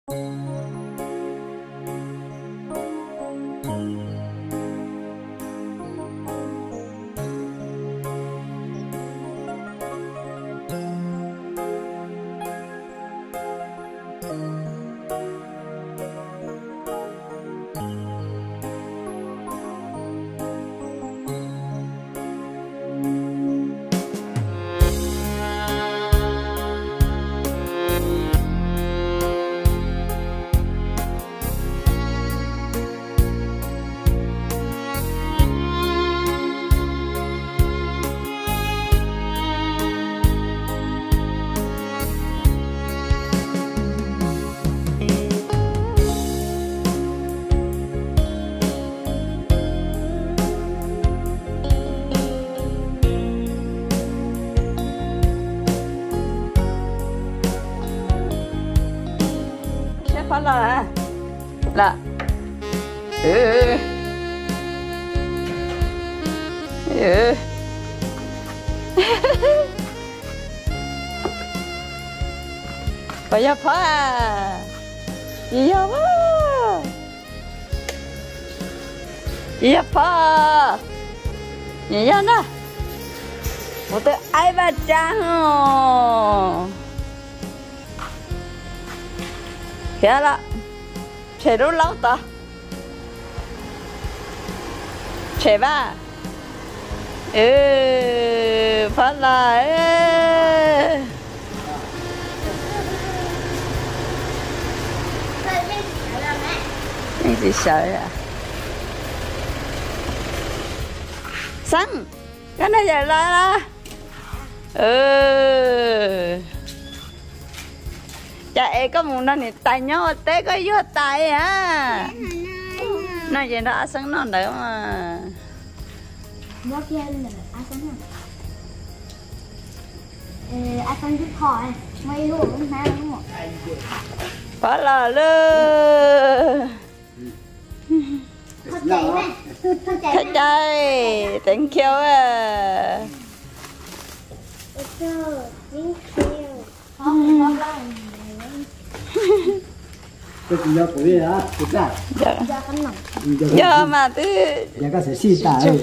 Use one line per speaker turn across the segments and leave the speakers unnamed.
Phát là bây giờ phá gì vậy gì phá gì vậy nè một cái ai bắt trang kia là chạy đâu lâu ta chạy ba phát lại anh gì sợ à sáng cái này vậy là chạy có một lần thì tay nhau té có vô tay à nó vậy đó ăn sáng non đấy mà
bố kia là ăn sáng non ăn sáng giúp hỏi mấy lúc cũng sao đúng không
phải là lơ thật chạy thank you à
cái gì đó của đi đó, cái gì?
Giờ mà thứ.
Giờ có sẽ xí ta rồi.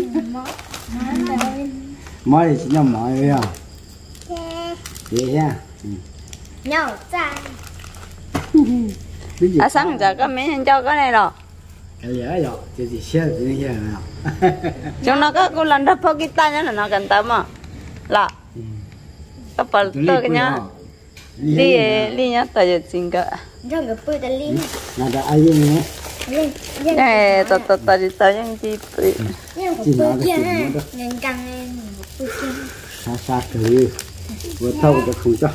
Mới thì nhom nói rồi à? Vậy nha.
Nhau cha.
À sáng giờ có mấy anh cho cái này rồi.
Cái gì rồi? Cái gì xe gì này nào?
Chúng nó có cô lần đó phô kita nhá là nó cần tao mà. Là. Có phải tôi cái nhá. Đi nhá tôi giờ xin cái.
Jangan lupa tali.
Ada air ni.
Tadi yang gitu.
Yang lupa yang căng
Sa từ. Vừa thâu được không cho.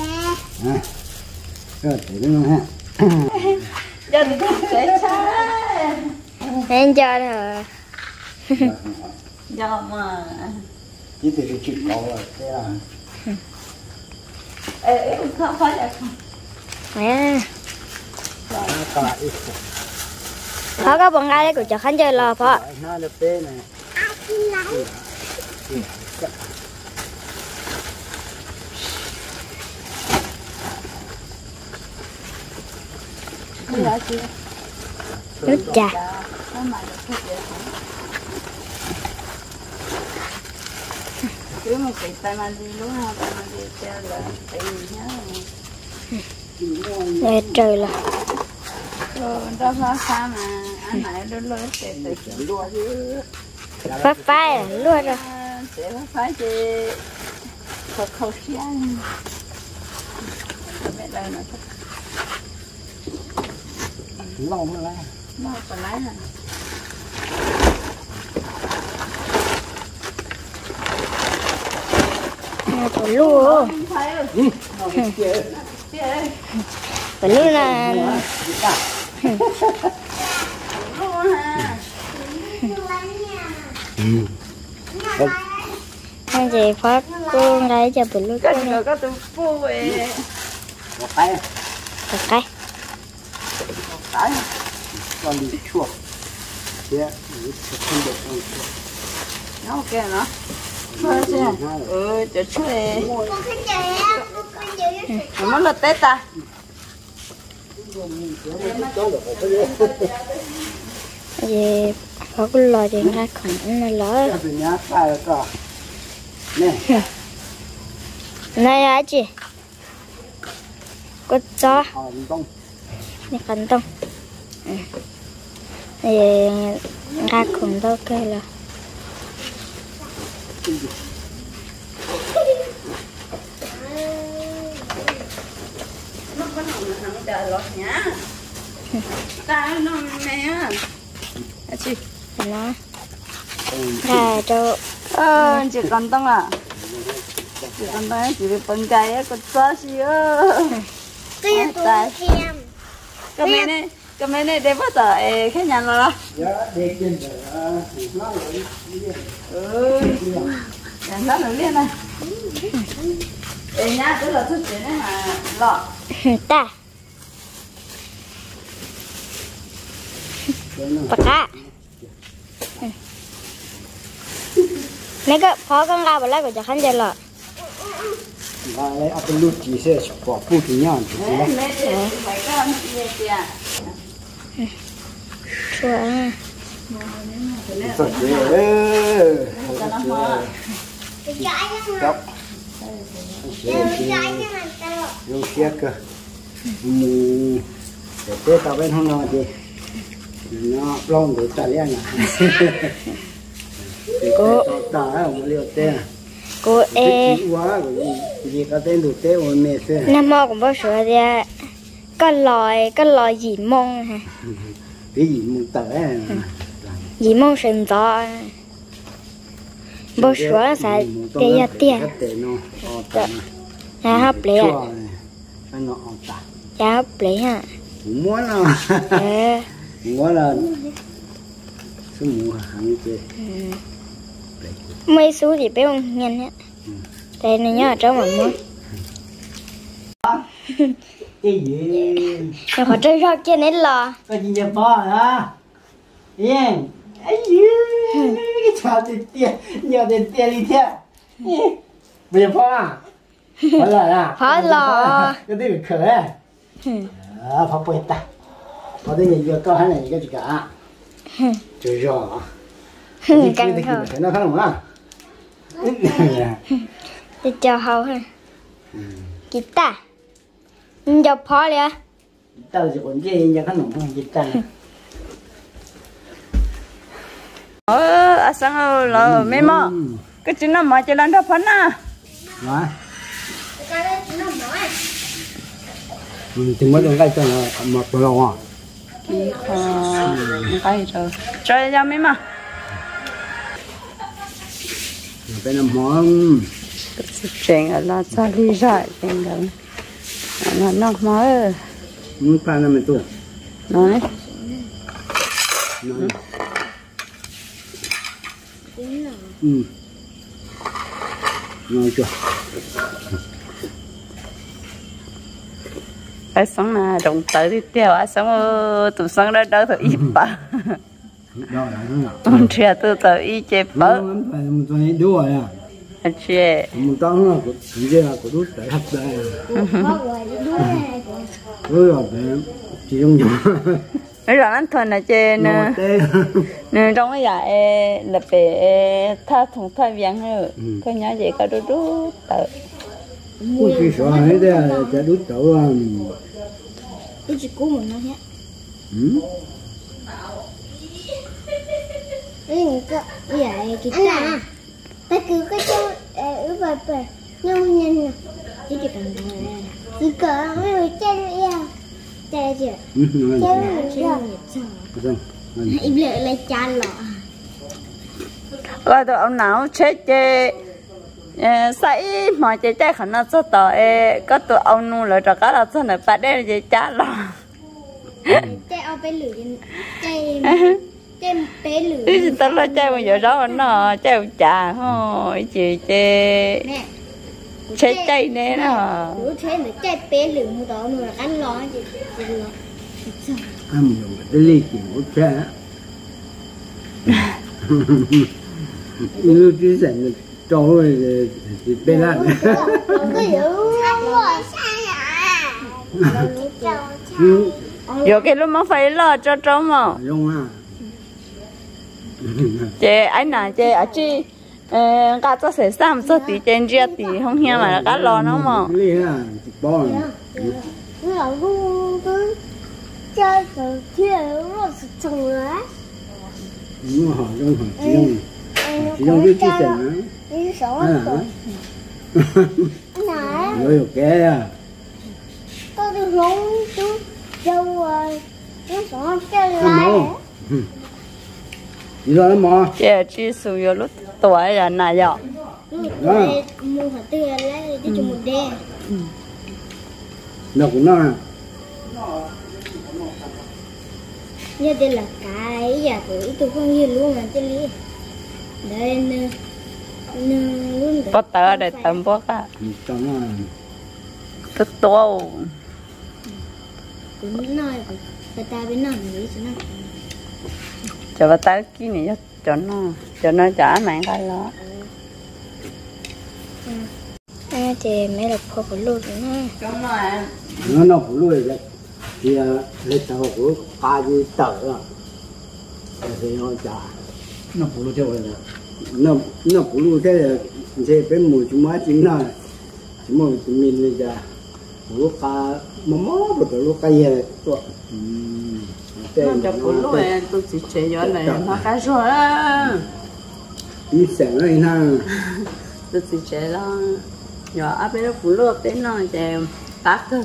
Rồi thế đúng không ha?
Giờ thì sẽ xa.
Em cho rồi.
Giờ mà.
Chỉ từ chuyện cậu rồi thế là.
Không phải là không.
Mẹ. Phó có bọn ai đấy của cháu khánh chơi lò phó.
Nó được tê này.
Nước trà.
Cứ một cái tay mà đi lúc nào tay mà đi chơi là tại vì nhá.
Nghe trời là.
Đó phá xa mà anh này nó lôi để tự chuyện đua chứ.
Phá phá luôn rồi.
Sẽ phá phá chứ. Khâu xé. Mẹ đây nó thích.
Lâu mới lá.
Lâu còn lấy hả?
Phải luôn. Phải luôn là. Anh chị phát cô đây cho phải luôn.
Có tụi phu về.
Một cái.
Một cái.
Một cái.
Con đi chua. Thế không được không chua.
Nó ok nó. Chờ chú này. Nó là Tết ta.
Vậy có cái lò điện ra khẩn này lỡ.
Từ nhà khai có. Nè.
Này á chị. Có cho.
Đông.
Này khẩn đông. Vậy ra khẩn đâu cái là.
Ta nó mẹ chị
Nó ra cho
chỉ còn tông à chỉ còn tông chỉ bị bận cái á có sao xí ơ
cái tôi thêm
cái mấy này để bắt tờ cái nhà nó
Dạ, để trên đó. Nó
nhà nó nổi lên này nhà tức là thức chuyện này mà lọ
ta bạc á mấy cái phó con ra vào lấy của cha khán giả lợ
và lấy áp lực chỉ sẽ bỏ phụ thì nhau thì là
chua
rồi vô kia cơ để tết tao bên hôm nào thì nó lon để trả liền à cô ta không liều tê
cô e
quá gì cái tên đủ tê ôn mệt thế
năm mò cũng bao sữa đi cái lòi gì mông hả
cái gì muốn tới
gì mông sừng to bao sữa sẽ tê nhà hấp lệ
phải nó
nhà hấp lệ ha
muốn là số mua hàng chơi
mấy số thì bé không nhanh á đây này nhá cháu mà muốn
cái gì
rồi họ chơi rau trên đấy lò
cái gì vậy bò hả yên ấy cái chào tiền nhiều tiền đi thế bây giờ bò à bò là
phá lò
cái đấy bị khởi phá bồi ta phá đấy nhiều cao hay này cái gì cả chơi rò
căng thẳng
nó khá là
đi chờ hầu ha guitar giờ phó liền
tao chỉ còn chơi nhà khá là guitar
sang là mấy mò cái chuyện nó mà chơi lần đó phấn à
đó thì mới được cái cho nó mặc đồ à
cái rồi chơi ra mấy mà
bên làm món
chuyện là sao đi ra chuyện đó nó mới
muốn pha làm gì tôi
nói
nói chưa
ai sống là đồng tới đi theo ai sống tụi sống đó đâu thôi ít bà
đó là thế nào
con trẻ từ tới ít chế bớt
phải một tuần đủ rồi à
anh chị
một tuần là của giờ là của đút tới hấp đây rồi chỉ dùng
nói rằng anh thuần là trên nên trong cái giải là về tha thùng thay viếng nữa coi nhá vậy có đôi đôi tới
ui cái số này đây là sẽ đút tới
tôi chỉ cố một nó nhé cái vậy guitar ta cứ cái cho về nhưng nhìn chỉ cần chỉ cỡ mấy trên ia chơi chưa chơi im lặng lại chan lọ
rồi tụi ông nào chết chơi say mà chơi chơi khả năng rất to có tụi ông nu lại cho cái là sao này phải đem chơi chán lọ
chơi ao bé lử chơi chơi bé lử
đi tao lo chơi bây giờ đó nó chơi trà thôi chị chơi chơi chơi nè nó
bữa thế mà chơi bé lử một đó nữa là ăn lo gì lo
ăn nhiều cái ly kiểu một cái như cái sản trâu thì bên ăn
cái gì ăn rồi sao à
Rồi cái lúc mà phải lo cho cháu mà.
Dùng à.
Chị anh nào chị ở chị cá cho sẽ xăm số tí trên chia tí không hiểu mà cá lo nó mà.
Lý ha, bỏ.
Nó là luôn cứ chơi từ kia nó sẽ trồng lá.
Đúng rồi, dùng chỉ dùng cái chia sẻ nữa.
Đi sống rồi. Này.
Rồi ok à.
Tôi đi xuống chú đâu rồi. Nó sống chơi lá.
Đi rồi nó mò.
Chị chị sử dụng lúc tuổi là nào vậy?
Mua hạt tươi lấy đi cho một đêm.
Nó cũng nó.
Như đây là cái giả tuổi tôi không nhìn luôn mà chơi lý. Đây nè luôn
Có tờ để tầm bó cả.
Cho nó.
Rất to.
Cũng nói người ta biết nói gì cho nó.
Cho bà ta ký này cho nó trả mạng cái đó.
Thì mấy là phô của luôn nữa.
Đúng rồi.
Nó phụ lui vậy. Thì lấy tàu của ba gì tờ đó. Thì nó trả. Nó phụ lui theo vậy đó. Nó phụ lui thế là thế bên mùi chúng má chính là chúng mà chúng mình bây giờ lúc cá mắm bột lúc cá gì đó.
Nó cho phụ lui tôi chỉ chơi gió này nó cá rồi á.
Đi sáng này ha.
Tôi chỉ chơi đó. Rồi áp nó phụ lui đến nó chơi tát cơ.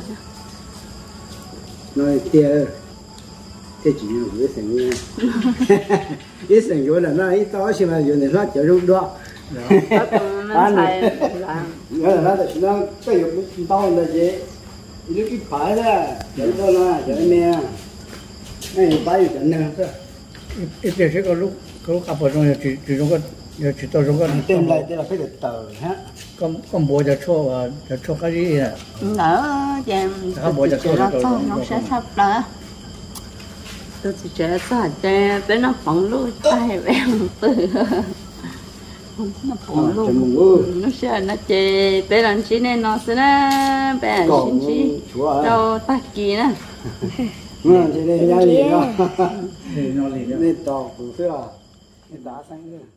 Nói tia cái chuyện là cái sáng nha. Cái sáng rồi là nó ít to xíu mà rồi nó chở lúc đó. Anh này, nó cái dụng to là gì? Nó cái phải đó, chở đó là chở mẹ. Này phải chở nè.
ít sẽ có lúc cặp ở trong chỉ trong cái chỉ tao trong cái
Tên này tên là phải được tờ ha.
con bốจะcho cái gì à?
Nở chèm tôi chỉ chơi đó thôi nó sẽ sắp đó. Tôi chỉ chơi sao chơi bé nó phẳng luôn tay bé từ nó phẳng luôn nó sẽ nó chơi bé làm chi nên nó sẽ nó bé làm chi đâu ta kỳ nữa.
Nó chỉ nên ra liền đó.
Thì nó liền đó.
Nên to cũng thế à. Nên đá xanh nữa.